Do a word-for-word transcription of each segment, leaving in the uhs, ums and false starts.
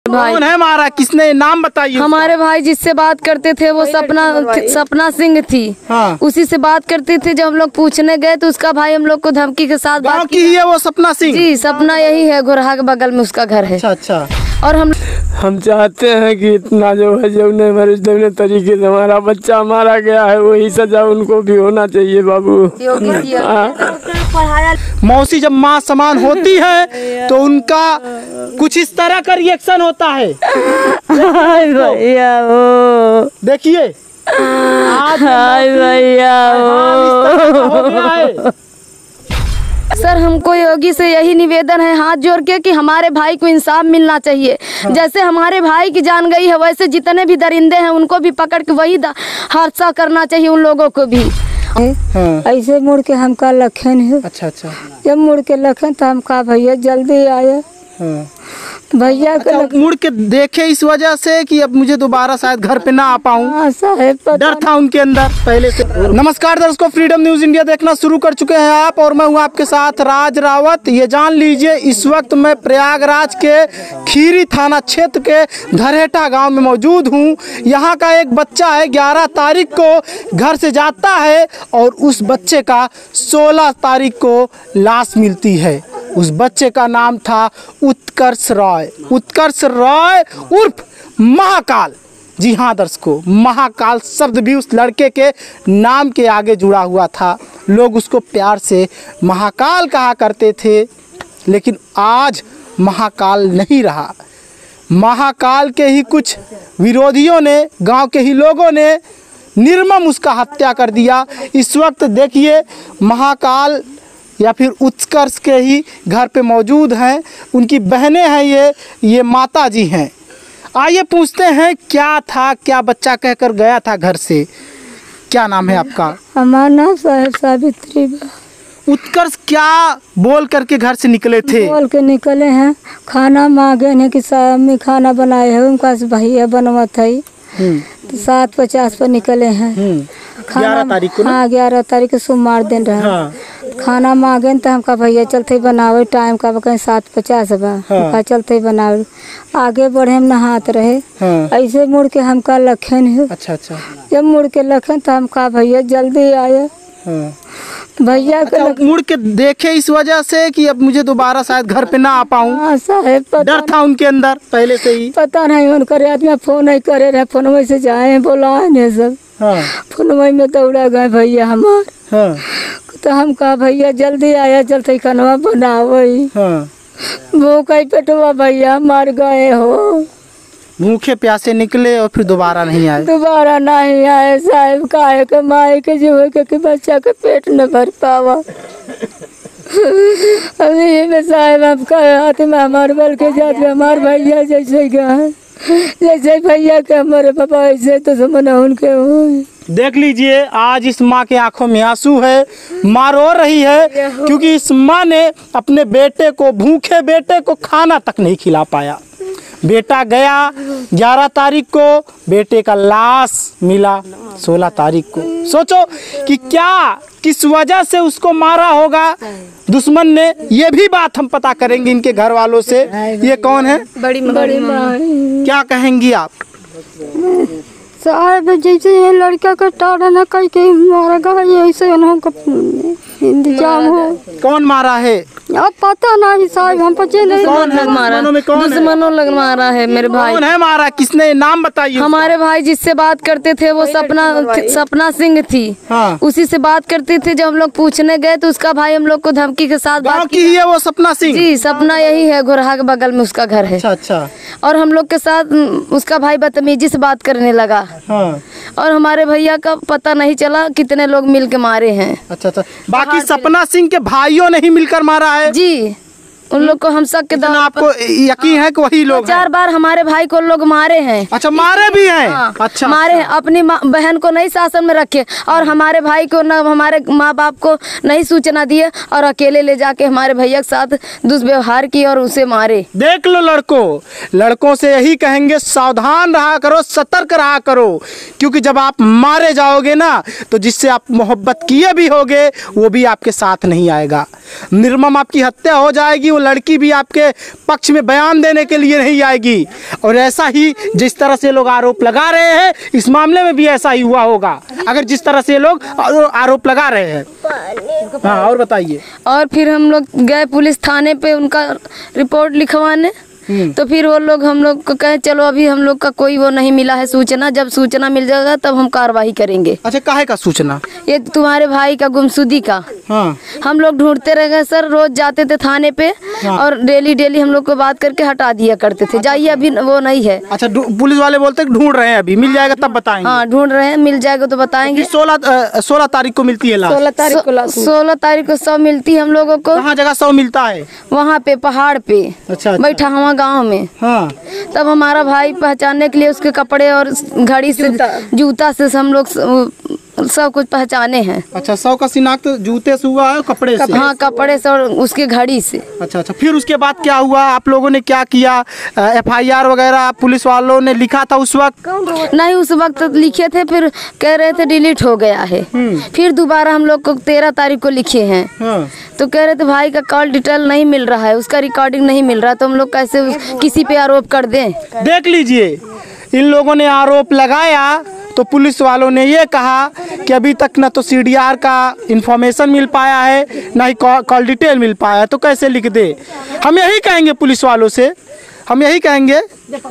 भाई। कौन है मारा, किसने, नाम बताइए। हमारे भाई जिससे बात करते थे वो सपना सपना सिंह थी। हाँ। उसी से बात करते थे। जब हम लोग पूछने गए तो उसका भाई हम लोग को धमकी के साथ गाँव बात की ही है वो सपना सिंह? जी, सपना यही है, घोरहा के बगल में उसका घर है। अच्छा अच्छा। और हम हम चाहते हैं कि इतना जो है जो ने तरीके से हमारा बच्चा मारा गया है वही सजा उनको भी होना चाहिए बाबू। मौसी जब माँ समान होती है तो उनका कुछ इस तरह का रिएक्शन होता है। भैया वो देखिए आज भैया हो गया है। सर, हमको योगी से यही निवेदन है हाथ जोड़ के कि हमारे भाई को इंसाफ मिलना चाहिए। हाँ। जैसे हमारे भाई की जान गई है वैसे जितने भी दरिंदे हैं उनको भी पकड़ के वही हादसा करना चाहिए उन लोगों को भी। हाँ। ऐसे मुड़ के हम का लखन है। अच्छा अच्छा। जब मुड़ के लखन तो हम का भैया जल्दी आया। हाँ। भैया अच्छा, मुड़ के देखे इस वजह से कि अब मुझे दोबारा शायद घर पे ना आ पाऊँ, डर था उनके अंदर पहले से। नमस्कार दर्शकों, फ्रीडम न्यूज इंडिया देखना शुरू कर चुके हैं आप और मैं हूँ आपके साथ राज रावत। ये जान लीजिए इस वक्त मैं प्रयागराज के खीरी थाना क्षेत्र के धरहेटा गांव में मौजूद हूँ। यहाँ का एक बच्चा है, ग्यारह तारीख को घर से जाता है और उस बच्चे का सोलह तारीख को लाश मिलती है। उस बच्चे का नाम था उत्कर्ष रॉय, उत्कर्ष रॉय उर्फ महाकाल। जी हाँ दर्शकों, महाकाल शब्द भी उस लड़के के नाम के आगे जुड़ा हुआ था। लोग उसको प्यार से महाकाल कहा करते थे, लेकिन आज महाकाल नहीं रहा। महाकाल के ही कुछ विरोधियों ने, गांव के ही लोगों ने निर्मम उसका हत्या कर दिया। इस वक्त देखिए महाकाल या फिर उत्कर्ष के ही घर पे मौजूद हैं, उनकी बहनें हैं, ये ये माता जी हैं। आइए पूछते हैं क्या था, क्या बच्चा कहकर गया था घर से। क्या नाम है आपका? हमारा नाम साहेब सावित्री। उत्कर्ष क्या बोल करके घर से निकले थे? बोल के निकले हैं, खाना मांगे हैं कि साहब खाना बनाए है, उनका भैया बनवा था तो सात पचास पर निकले हैं। ग्यारह तारीख को। हाँ, ग्यारह तारीख को सोमवार दिन रहा। हाँ। खाना मांगे तो हमका भैया चलते बनावे, टाइम का कहीं सात पचास बा। हाँ। चलते बनावे, आगे बढ़े हम नहात रहे। हाँ। ऐसे मुड़ के हमका लखन है। अच्छा अच्छा। जब मुड़ के लखन तो हमका भैया जल्दी आया। हाँ। भैया अच्छा, मुड़ के देखे इस वजह से कि अब मुझे दोबारा शायद घर पे ना आ पाऊँ। हाँ, साहब डर था उनके अंदर पहले से ही। पता नहीं उनका आदमी फोन नहीं करे रहे, फोन में से जाए बोलाए सब। हाँ। फोन में दौड़ा गए भैया हमार। हाँ। तो हम कहा भैया जल्दी आया, चलते कनवा बनाओ। हाँ। भूख पेटवा भैया मर गए हो। भूखे प्यासे निकले और फिर दोबारा नहीं आए। दोबारा नहीं आए साहब, काहे के माए के जो है कि बच्चा के पेट न भर पावा। अभी में साहब आपका हाथ में हमारे बल के जाते हमारे भैया जैसे गए, जैसे भैया के हमारे पापा ऐसे तो समझना उनके हो। देख लीजिए आज इस माँ के आंखों में आंसू है, माँ रो रही है क्योंकि इस माँ ने अपने बेटे को, भूखे बेटे को खाना तक नहीं खिला पाया। बेटा गया ग्यारह तारीख को, बेटे का लाश मिला सोलह तारीख को। सोचो कि क्या किस वजह से उसको मारा होगा दुश्मन ने, ये भी बात हम पता करेंगे इनके घर वालों से। ये कौन है? बड़ी बड़ी माँ। क्या कहेंगी आप? साहब जैसे लड़का का टाड़ा न कहीं के मारा गया, ऐसे इंतजाम हो। कौन मारा है? अब पता नहीं साहब, हम पचे नहीं। कौन है मारा? दुश्मनों लग मारा है मेरे भाई। कौन है मारा, किसने, नाम बताइए। हमारे भाई जिससे बात करते थे वो सपना सपना सिंह थी। हाँ। उसी से बात करते थे। जब हम लोग पूछने गए तो उसका भाई हम लोग को धमकी के साथ बात की है वो सपना सिंह? जी, सपना यही है, घोरहा के बगल में उसका घर है। अच्छा अच्छा। और हम लोग के साथ उसका भाई बदतमीजी से बात करने लगा। हाँ। और हमारे भैया का पता नहीं चला कितने लोग मिल के मारे हैं। अच्छा अच्छा। बाकी सपना सिंह के भाइयों ने ही मिलकर मारा है? जी, उन लोग को हम सब के दौरान आपको यकीन है कि वही लोग? चार बार हमारे भाई को लोग मारे हैं। अच्छा, मारे भी हैं? हाँ, अच्छा, मारे हैं। अच्छा। अपनी बहन को नहीं शासन में रखे और हमारे भाई को न, हमारे माँ बाप को नहीं सूचना दिए और अकेले ले जाके हमारे भैया के साथ दुष्व्यवहार की और उसे मारे। देख लो लड़कों, लड़कों से यही कहेंगे, सावधान रहा करो, सतर्क रहा करो, क्योंकि जब आप मारे जाओगे ना तो जिससे आप मोहब्बत किए भी होगे वो भी आपके साथ नहीं आएगा। निर्मम आपकी हत्या हो जाएगी। लड़की भी आपके पक्ष में बयान देने के लिए नहीं आएगी। और ऐसा ही जिस तरह से लोग आरोप लगा रहे हैं इस मामले में भी ऐसा ही हुआ होगा, अगर जिस तरह से लोग आरोप लगा रहे हैं। हाँ, और बताइए। और फिर हम लोग गए पुलिस थाने पे उनका रिपोर्ट लिखवाने, तो फिर वो लोग हम लोग को कहे चलो अभी हम लोग का कोई वो नहीं मिला है सूचना, जब सूचना मिल जाएगा तब हम कार्रवाई करेंगे। अच्छा, काहे का सूचना? ये तुम्हारे भाई का गुमशुदी का। हाँ। हम लोग ढूंढते रह गए सर, रोज जाते थे थाने पे। हाँ। और डेली डेली हम लोग को बात करके हटा दिया करते थे। जाइए अभी वो नहीं है। अच्छा, पुलिस वाले बोलते ढूंढ रहे हैं, अभी मिल जाएगा तब बताएंगे। हाँ, ढूंढ रहे हैं, मिल जाएगा तो बताएंगे। सोलह सोलह तारीख को मिलती है लाश। सोलह तारीख को सोलह तारीख को सौ मिलती है हम लोगों को। कहाँ जगह सौ मिलता है? वहाँ पे पहाड़ पे। अच्छा, बैठा हुआ गाँव में। हाँ। तब हमारा भाई पहचानने के लिए उसके कपड़े और घड़ी से जूता से हम लोग सब कुछ पहचाने हैं। अच्छा, सौ का शिनाख्त जूते से हुआ है, कपड़े से? हाँ, कपड़े से और उसके घड़ी से। अच्छा अच्छा, फिर उसके बाद क्या हुआ? आप लोगों ने क्या किया? एफ आई आर वगैरह पुलिस वालों ने लिखा था उस वक्त? नहीं, उस वक्त लिखे थे, फिर कह रहे थे डिलीट हो गया है। फिर दोबारा हम लोग को तेरह तारीख को लिखे हैं। हाँ। तो कह रहे थे भाई का कॉल डिटेल नहीं मिल रहा है, उसका रिकॉर्डिंग नहीं मिल रहा, तो हम लोग कैसे किसी पे आरोप कर दें? देख लीजिए, इन लोगों ने आरोप लगाया तो पुलिस वालों ने ये कहा कि अभी तक न तो सी डी आर का इंफॉर्मेशन मिल पाया है, ना ही कॉल डिटेल मिल पाया है, तो कैसे लिख दे? हम यही कहेंगे पुलिस वालों से, हम यही कहेंगे।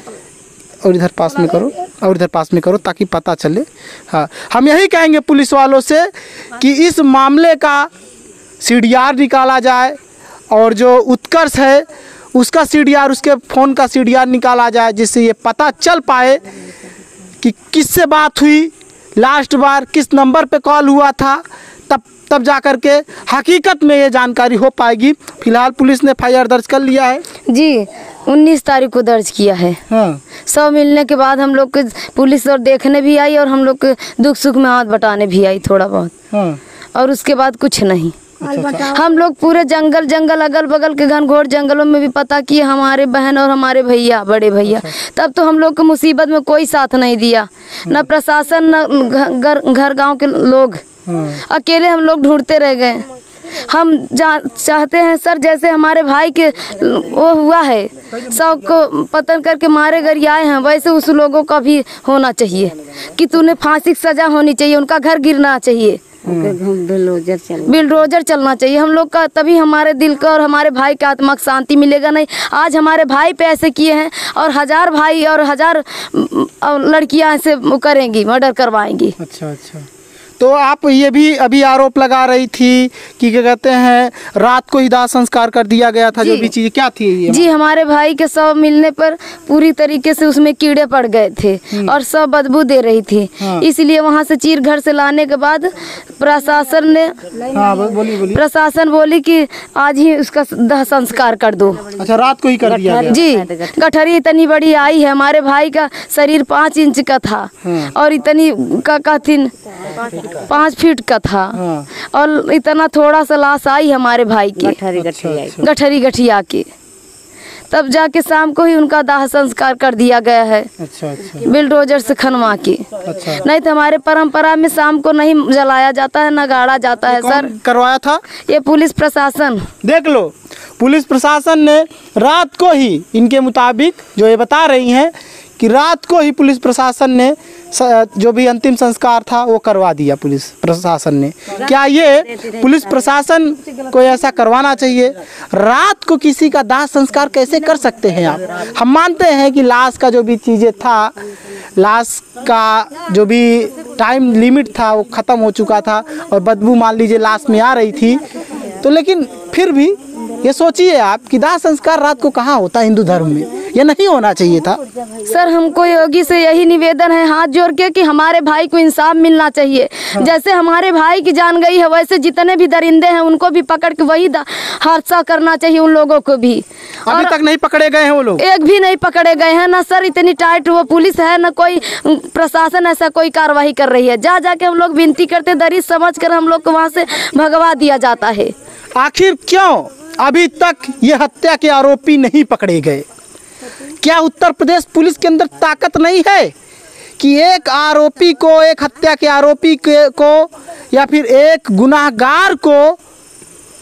और इधर पास में करो, और इधर पास में करो ताकि पता चले। हाँ, हम यही कहेंगे पुलिस वालों से कि इस मामले का सी डी आर निकाला जाए, और जो उत्कर्ष है उसका सी डी आर, उसके फ़ोन का सी डी आर निकाला जाए, जिससे ये पता चल पाए कि किससे बात हुई, लास्ट बार किस नंबर पे कॉल हुआ था, तब तब जा कर के हकीकत में ये जानकारी हो पाएगी। फिलहाल पुलिस ने एफ आई आर दर्ज कर लिया है जी, उन्नीस तारीख को दर्ज किया है। हाँ। सब मिलने के बाद हम लोग के पुलिस और देखने भी आई, और हम लोग के दुख सुख में हाथ बटाने भी आई थोड़ा बहुत। हाँ। और उसके बाद कुछ नहीं। अच्छा। हम लोग पूरे जंगल जंगल अगल बगल के घनघोर जंगलों में भी पता किए, हमारे बहन और हमारे भैया, बड़े भैया। अच्छा। तब तो हम लोग को मुसीबत में कोई साथ नहीं दिया, न प्रशासन न घर घर गांव के लोग। अकेले हम लोग ढूंढते रह गए। हम जा चाहते हैं सर, जैसे हमारे भाई के वो हुआ है, सबको पतन करके मारे गरियाए हैं, वैसे उस लोगों का भी होना चाहिए कि तूने फांसी की सजा होनी चाहिए, उनका घर गिरना चाहिए, बिलडोजर बिलडोजर चलना चाहिए हम लोग का, तभी हमारे दिल का और हमारे भाई का आत्मा को शांति मिलेगा। नहीं, आज हमारे भाई पे ऐसे किए हैं, और हजार भाई और हजार लड़कियां ऐसे करेंगी, मर्डर करवाएंगी। अच्छा अच्छा, तो आप ये भी अभी आरोप लगा रही थी कि क्या कहते हैं रात को ही दाह संस्कार कर दिया गया था, जो भी चीज़ क्या थी ये? जी, हमारे भाई के शव मिलने पर पूरी तरीके से उसमें कीड़े पड़ गए थे और सब बदबू दे रही थी। हाँ। इसलिए वहाँ से चीर घर से लाने के बाद प्रशासन ने हाँ, बोली, बोली। प्रशासन बोली कि आज ही उसका दाह संस्कार कर दो। अच्छा, रात को ही कर दिया गया? जी, गठरी इतनी बड़ी आई है, हमारे भाई का शरीर पाँच इंच का था। हाँ। और इतनी का कहथिन पाँच फीट का था। हाँ। और इतना थोड़ा सा लाश आई हमारे भाई की, गठरी गठरी गठरी गठिया के, तब जाके शाम को ही उनका दाह संस्कार कर दिया गया है। अच्छा अच्छा, बिलडोजर से खनवा के। अच्छा। नहीं तो हमारे परंपरा में शाम को नहीं जलाया जाता है, न गाड़ा जाता है। सर, करवाया था ये पुलिस प्रशासन। देख लो, पुलिस प्रशासन ने रात को ही, इनके मुताबिक जो ये बता रही हैं कि रात को ही पुलिस प्रशासन ने जो भी अंतिम संस्कार था वो करवा दिया पुलिस प्रशासन ने। क्या ये पुलिस प्रशासन को ऐसा करवाना चाहिए? रात को किसी का दाह संस्कार कैसे कर सकते हैं आप? हम मानते हैं कि लाश का जो भी चीज़ें था, लाश का जो भी टाइम लिमिट था वो ख़त्म हो चुका था, और बदबू मान लीजिए लाश में आ रही थी, तो लेकिन फिर भी ये सोचिए आप कि दाह संस्कार रात को कहाँ होता है हिंदू धर्म में? ये नहीं होना चाहिए था। सर, हमको योगी से यही निवेदन है हाथ जोड़ के कि हमारे भाई को इंसाफ मिलना चाहिए। हाँ। जैसे हमारे भाई की जान गई है, वैसे जितने भी दरिंदे हैं उनको भी पकड़ के वही हादसा करना चाहिए उन लोगों को भी। अभी तक नहीं पकड़े गए हैं वो लोग? एक भी नहीं पकड़े गए हैं ना सर, इतनी टाइट वो पुलिस है, ना कोई प्रशासन ऐसा कोई कार्रवाई कर रही है। जा जाके हम लोग विनती करते, दरिश समझ कर हम लोग को वहाँ से भगवा दिया जाता है। आखिर क्यों अभी तक ये हत्या के आरोपी नहीं पकड़े गए? क्या उत्तर प्रदेश पुलिस के अंदर ताकत नहीं है कि एक आरोपी को, एक हत्या के आरोपी के को, या फिर एक गुनाहगार को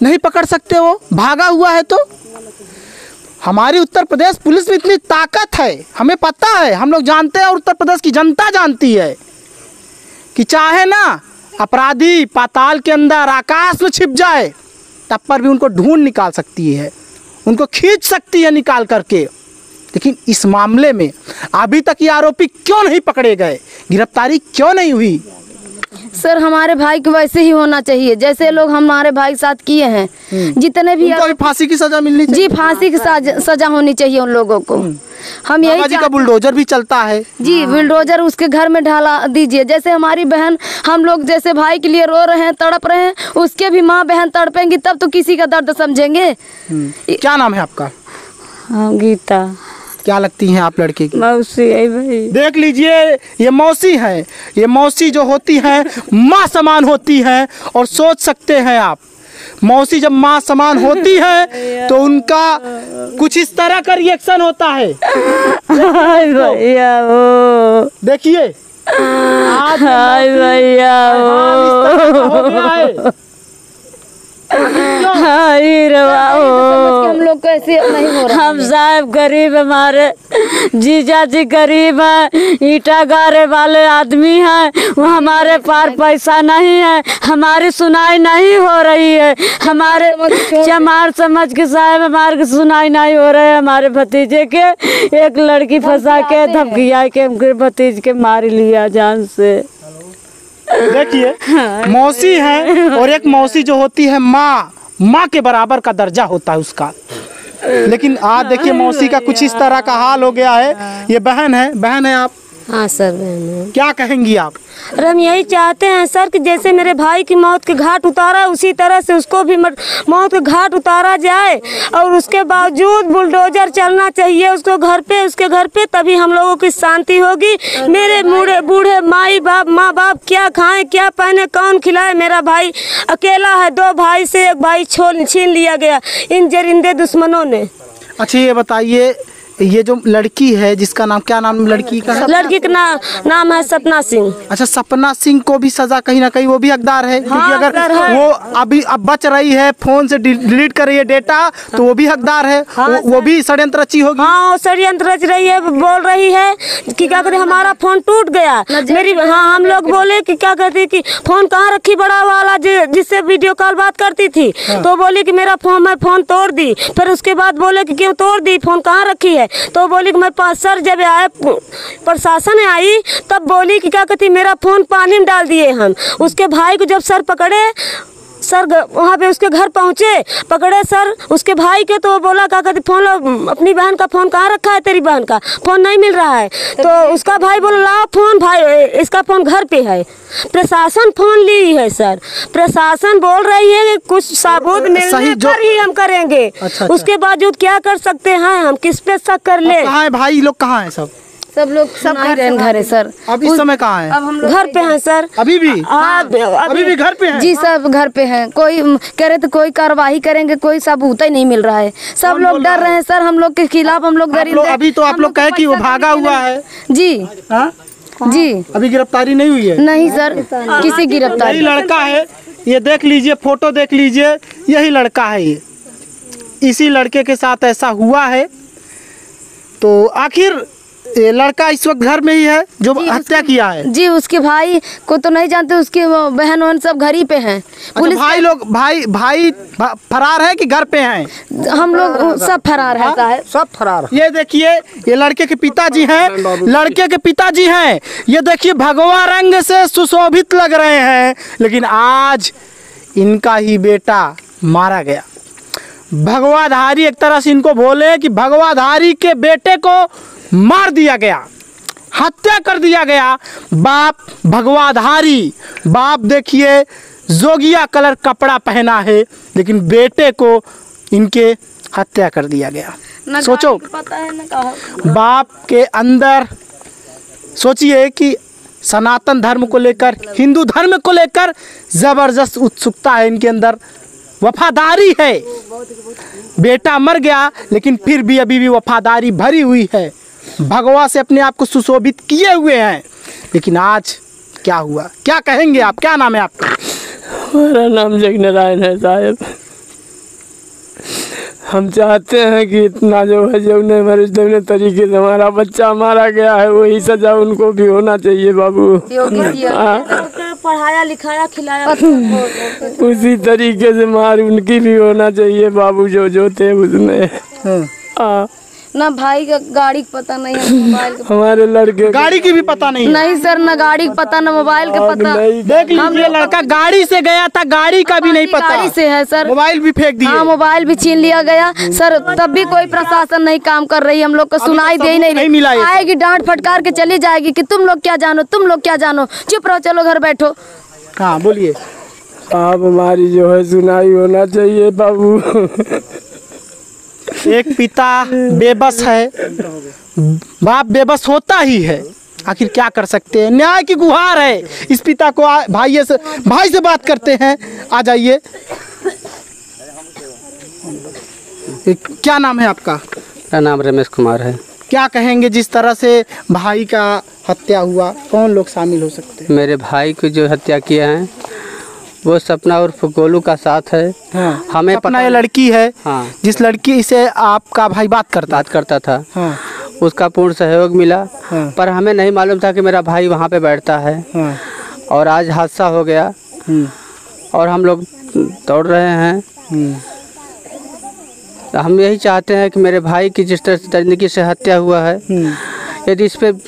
नहीं पकड़ सकते, वो भागा हुआ है। तो हमारी उत्तर प्रदेश पुलिस में इतनी ताकत है, हमें पता है, हम लोग जानते हैं और उत्तर प्रदेश की जनता जानती है कि चाहे ना अपराधी पाताल के अंदर आकाश में छिप जाए तब पर भी उनको ढूंढ निकाल सकती है, उनको खींच सकती है निकाल करके। लेकिन इस मामले में अभी तक ये आरोपी क्यों नहीं पकड़े गए, गिरफ्तारी क्यों नहीं हुई? सर हमारे भाई को वैसे ही होना चाहिए जैसे लोग हमारे भाई साथ किए हैं, जितने भी उनको भी फांसी की सजा मिलनी चाहिए। जी फांसी की सजा, सजा होनी चाहिए उन लोगों को। हम यही जी का बुलडोजर भी चलता है। जी बुलडोजर उसके घर में ढाला दीजिए। जैसे हमारी बहन, हम लोग जैसे भाई के लिए रो रहे हैं, तड़प रहे हैं, उसके भी माँ बहन तड़पेंगी तब तो किसी का दर्द समझेंगे। क्या नाम है आपका? हाँ गीता। क्या लगती हैं आप लड़के की? मौसी है भाई। देख लीजिए ये मौसी है, ये मौसी जो होती है माँ समान होती है। और सोच सकते हैं आप, मौसी जब माँ समान होती है तो उनका कुछ इस तरह का रिएक्शन होता है। भैया वो देखिए आज भैया हो गया है। हम लोग को ऐसे नहीं हो रहा। हम साहब गरीब, हमारे जीजा जी गरीब है, ईटा गारे वाले आदमी हैं, वो हमारे पार पैसा नहीं है, हमारी सुनाई नहीं हो रही है। हमारे चमार समझ के साहब हमारे सुनाई नहीं हो रही है। हमारे भतीजे के एक लड़की फंसा के धमकिया के भतीजे के मार लिया जान से। देखिए मौसी है और एक मौसी जो होती है माँ, माँ के बराबर का दर्जा होता है उसका। लेकिन आज देखिए मौसी का कुछ इस तरह का हाल हो गया है। ये बहन है, बहन है आप? हाँ सर बहन। क्या कहेंगी आप? और हम यही चाहते हैं सर कि जैसे मेरे भाई की मौत के घाट उतारा उसी तरह से उसको भी मौत के घाट उतारा जाए। और उसके बावजूद बुलडोजर चलना चाहिए उसको घर पे, उसके घर पे, तभी हम लोगों की शांति होगी। मेरे बूढ़े बूढ़े माई बाप माँ बाप क्या खाएं क्या पहने कौन खिलाए? मेरा भाई अकेला है, दो भाई से एक भाई छोड़ छीन लिया गया इन जरिंदे दुश्मनों ने। अच्छा ये बताइए, ये जो लड़की है जिसका नाम, क्या नाम लड़की का है? लड़की का ना, नाम है सपना सिंह। अच्छा सपना सिंह को भी सजा कहीं ना कहीं वो भी हकदार है, क्योंकि हाँ, अगर वो अभी अब बच रही है, फोन से डिलीट कर रही है डेटा, तो वो भी हकदार है। हाँ, वो, वो भी षड्यंत्र रची होगी। हाँ षड्यंत्र रच रही है, बोल रही है कि क्या कहते हमारा फोन टूट गया। मेरी हाँ हम लोग बोले कि क्या कहते कि फोन कहाँ रखी बड़ा वाला जिससे वीडियो कॉल बात करती थी। हाँ। तो बोली कि मेरा फोन, मैं फोन तोड़ दी। फिर उसके बाद बोले कि क्यों तोड़ दी, फोन कहाँ रखी है? तो बोली कि मैं पास सर जब आए प्रशासन आई तब बोली कि क्या कहती मेरा फोन पानी में डाल दिए हम। उसके भाई को जब सर पकड़े, सर वहाँ पे उसके घर पहुँचे, पकड़े सर उसके भाई के, तो बोला क्या कहती फोन अपनी बहन का फोन कहाँ रखा है? तेरी बहन का फोन नहीं मिल रहा है। तो उसका भाई बोला लाओ फोन, भाई इसका फोन घर पे है। प्रशासन फोन ली है सर, प्रशासन बोल रही है कि कुछ सबूत मिलने पर ही हम करेंगे। अच्छा, उसके बावजूद क्या कर सकते हैं हम, किस पे शक कर ले? कहाँ है भाई लोग, कहाँ है सब? सब लोग सब घर घर है सर। अब इस समय कहाँ है? अब हम घर पे हैं सर। अभी भी? हाँ अभी भी घर पे हैं? जी सब घर पे हैं। कोई कह रहे तो कोई कार्रवाई करेंगे, कोई सबूत ही नहीं मिल रहा है। सब लोग डर रहे हैं सर हम लोग के खिलाफ। हम लोग अभी तो आप लोग कहे कि वो भागा हुआ है। जी हाँ जी अभी गिरफ्तारी नहीं हुई है? नहीं सर, किसी गिरफ्तारी। यही लड़का है, ये देख लीजिए, फोटो देख लीजिए, यही लड़का है। ये इसी लड़के के साथ ऐसा हुआ है। तो आखिर ये लड़का इस वक्त घर में ही है जो हत्या किया है? जी उसके भाई को तो नहीं जानते, उसके बहन वहन सब घर ही पे हैं। पुलिस भाई लोग, भाई भाई फरार है कि घर पे हैं? हम लोग सब फरार है साहब, सब फरार। ये देखिए ये लड़के के पिताजी हैं, लड़के के पिताजी हैं। ये देखिए भगवा रंग से सुशोभित लग रहे हैं, लेकिन आज इनका ही बेटा मारा गया। भगवाधारी, एक तरह से इनको बोले कि भगवाधारी के बेटे को मार दिया गया, हत्या कर दिया गया। बाप भगवाधारी, बाप देखिए जोगिया कलर कपड़ा पहना है, लेकिन बेटे को इनके हत्या कर दिया गया। सोचो पता है ना कहा। बाप के अंदर सोचिए कि सनातन धर्म को लेकर, हिंदू धर्म को लेकर जबरदस्त उत्सुकता है इनके अंदर, वफादारी है। बेटा मर गया लेकिन फिर भी अभी भी वफादारी भरी हुई है, भगवा से अपने आप को सुशोभित किए हुए हैं। लेकिन आज क्या हुआ, क्या कहेंगे आप? क्या नाम है आपका? मेरा नाम जगनारायण है साहब। हम चाहते हैं कि इतना जो है जो ने मरे जौने तरीके से हमारा बच्चा मारा गया है वही सजा उनको भी होना चाहिए बाबू। पढ़ाया लिखाया खिलाया उसी तरीके से मार उनकी भी होना चाहिए बाबू, जो जो थे उसमें। हाँ ना भाई का गाड़ी का पता नहीं है, मोबाइल का हमारे लड़के गाड़ी की भी पता नहीं है। नहीं सर, ना गाड़ी का पता ना मोबाइल का पता। देख लीजिए लड़का गाड़ी से गया था, गाड़ी का भी नहीं पता। गाड़ी से है सर, मोबाइल भी फेंक दिए। हाँ मोबाइल भी छीन लिया गया सर, तब भी कोई प्रशासन नहीं काम कर रही, हम लोग को सुनाई दे ही नहीं, नहीं मिला ये आएगी डांट फटकार के चली जाएगी कि तुम लोग क्या जानो, तुम लोग क्या जानो, चुप रहो, चलो घर बैठो। हाँ बोलिए। आप हमारी जो है सुनाई होना चाहिए बाबू। एक पिता बेबस है, बाप बेबस होता ही है, आखिर क्या कर सकते हैं। न्याय की गुहार है इस पिता को। भाई से भाई से बात करते हैं, आ जाइए। क्या नाम है आपका? मेरा नाम रमेश कुमार है। क्या कहेंगे जिस तरह से भाई का हत्या हुआ, कौन लोग शामिल हो सकते हैं? मेरे भाई को जो हत्या किया है वो सपना उर्फ गोलू का साथ है। हाँ। हमें अपना पता ये लड़की है। हाँ। जिस लड़की से आपका भाई बात करता बात करता था। हाँ। उसका पूर्ण सहयोग मिला। हाँ। पर हमें नहीं मालूम था कि मेरा भाई वहाँ पे बैठता है। हाँ। और आज हादसा हो गया और हम लोग दौड़ रहे हैं। हम यही चाहते हैं कि मेरे भाई की जिस तरह तरीके से हत्या हुआ है, यदि इस पे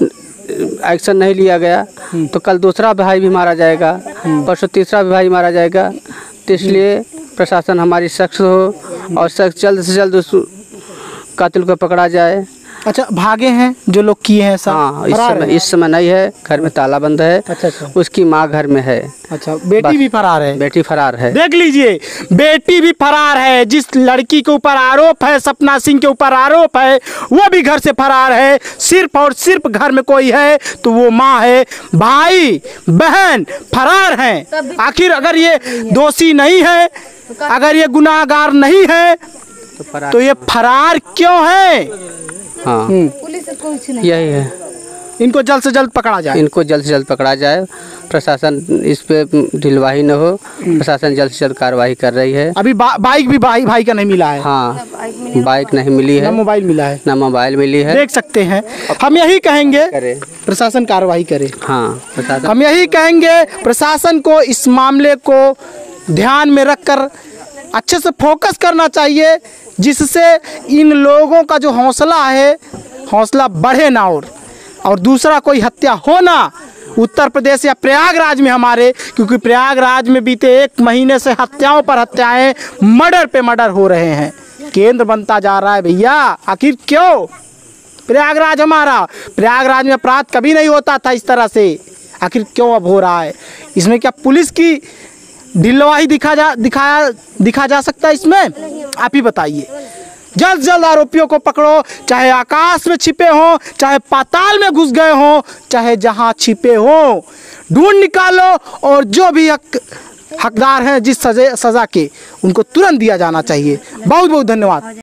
एक्शन नहीं लिया गया तो कल दूसरा भाई भी मारा जाएगा, परसों तीसरा भी भाई मारा जाएगा। तो इसलिए प्रशासन हमारी सख्त हो और सख्त जल्द से जल्द उस कातिल को पकड़ा जाए। अच्छा, भागे हैं जो लोग किए हैं सब? हाँ, इस समय इस समय नहीं है, घर में ताला बंद है। अच्छा अच्छा। उसकी माँ घर में है। अच्छा, बेटी भी फरार है? बेटी फरार है। देख लीजिए, बेटी भी फरार है। जिस लड़की के ऊपर आरोप है, सपना सिंह के ऊपर आरोप है, वो भी घर से फरार है। सिर्फ और सिर्फ घर में कोई है तो वो माँ है। भाई बहन फरार हैं। आखिर अगर ये दोषी नहीं है, अगर ये गुनाहगार नहीं है तो, तो ये फरार क्यों है? हाँ, पुलिस से कुछ नहीं, यही है। इनको जल्द से जल्द पकड़ा जाए। इनको जल्द से जल्द पकड़ा जाए। प्रशासन इस पे ढिलवाही न हो, प्रशासन जल्द से जल्द कार्रवाई कर रही है। अभी बा, बाइक भी भाई भाई का नहीं मिला है। हाँ, बाइक नहीं मिली है, ना मोबाइल मिला है, ना मोबाइल मिली है। देख सकते हैं। हम यही कहेंगे प्रशासन कार्रवाई करे। हाँ, प्रशासन हम यही कहेंगे प्रशासन को इस मामले को ध्यान में रखकर अच्छे से फोकस करना चाहिए, जिससे इन लोगों का जो हौसला है, हौसला बढ़े ना। और और दूसरा कोई हत्या हो ना उत्तर प्रदेश या प्रयागराज में हमारे, क्योंकि प्रयागराज में बीते एक महीने से हत्याओं पर हत्याएं, मर्डर पे मर्डर हो रहे हैं। केंद्र बनता जा रहा है भैया, आखिर क्यों? प्रयागराज हमारा, प्रयागराज में अपराध कभी नहीं होता था इस तरह से, आखिर क्यों अब हो रहा है? इसमें क्या पुलिस की ढिलवाही दिखा जा दिखाया दिखा जा सकता है इसमें? आप ही बताइए। जल्द जल्द आरोपियों को पकड़ो, चाहे आकाश में छिपे हों, चाहे पाताल में घुस गए हों, चाहे जहां छिपे हों, ढूंढ निकालो। और जो भी हक हकदार हैं जिस सजा सजा के, उनको तुरंत दिया जाना चाहिए। बहुत बहुत धन्यवाद।